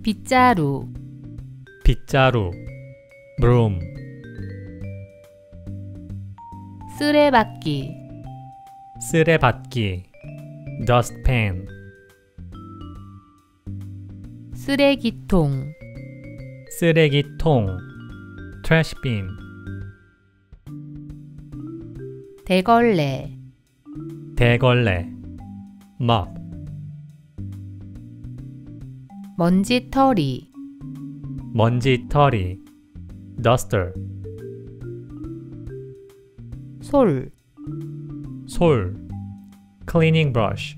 빗자루, 빗자루, broom, 쓰레받기, 쓰레받기, dustpan, 쓰레기통, 쓰레기통, trash bin, 대걸레, 대걸레, mop, 먼지털이, 먼지털이, duster, 솔, 솔, cleaning brush,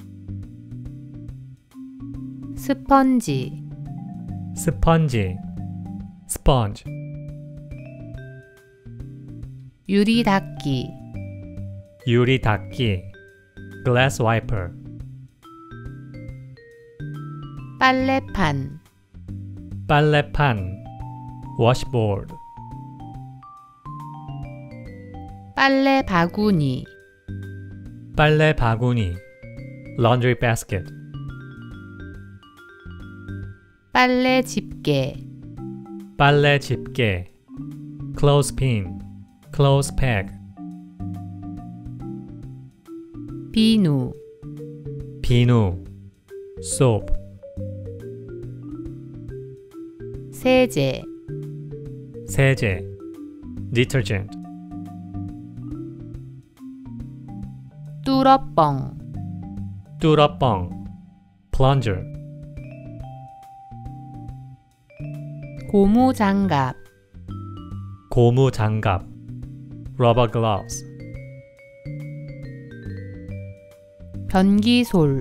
스펀지, 스펀지, sponge, 유리 닦기, 유리 닦기, glass wiper, 빨래판, 빨래판, washboard, 빨래 바구니, 빨래 바구니, laundry basket, 빨래 집게, 빨래 집게, clothespin, clothes peg, 비누, 비누, soap, 세제, 세제, detergent, 뚫어뻥, 뚫어뻥, plunger, 고무장갑, 고무장갑, rubber gloves, 변기솔,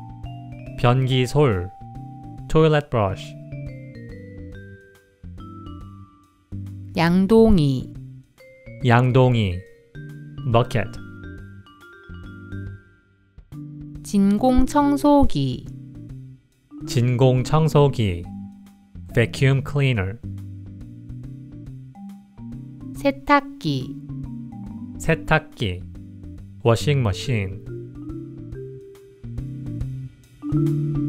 변기솔, toilet brush, 양동이, 양동이, bucket, 진공청소기, 진공청소기, vacuum cleaner, 세탁기, 세탁기, washing machine.